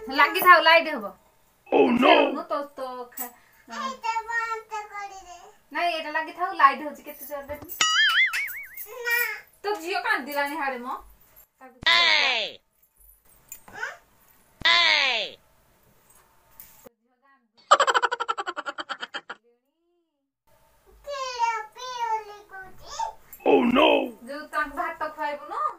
लागी थाउ लाइट हबो Oh no नु तो नहीं एटा लागी थाउ लाइट होची केते जोर दे ना तो जियो कान दिलानी हाडे मो ए ए Oh no जो तांक भात तो खाइबो न